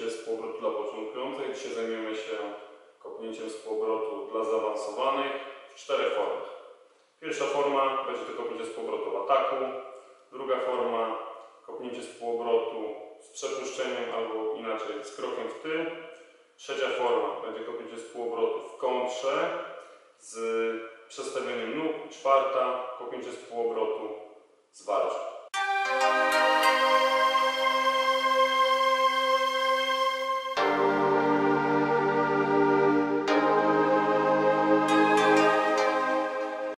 kopnięcie z półobrotu dla początkujących. Dzisiaj zajmiemy się kopnięciem z półobrotu dla zaawansowanych w 4 formach. Pierwsza forma będzie to kopnięcie z półobrotu w ataku. Druga forma kopnięcie z półobrotu z przepuszczeniem albo inaczej z krokiem w tył. Trzecia forma będzie kopnięcie z półobrotu w kontrze z przestawieniem nóg. Czwarta kopnięcie z półobrotu zwarciem.